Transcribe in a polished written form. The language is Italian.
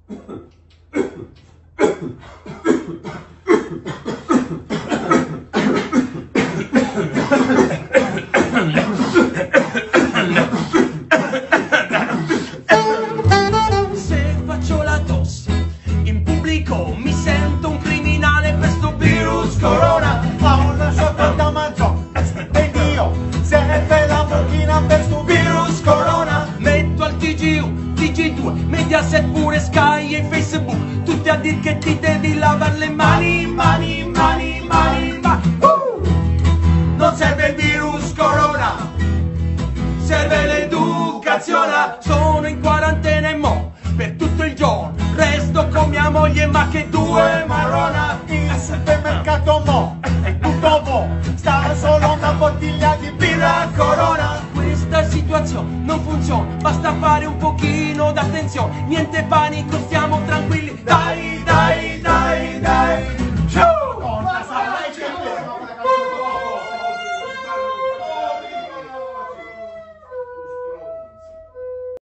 Se faccio la tosse in pubblico mi sento un criminale per sto virus corona. Ma una sciocca da mangiò ed io serve la mucchina per sto Virus corona. Metto al TG1, TG2, Mediaset pure Sky e Facebook, tutti a dir che ti devi lavare le mani, mani, mani, mani, mani. Non serve il virus corona, serve l'educazione. Sono in quarantena e mo' per tutto il giorno resto con mia moglie, ma che due marrona. Il supermercato mo' è tutto mo', sta solo una bottiglia di birra corona. Questa situazione non funziona, basta fare un pochino d'attenzione, niente panico, stiamo tranquilli.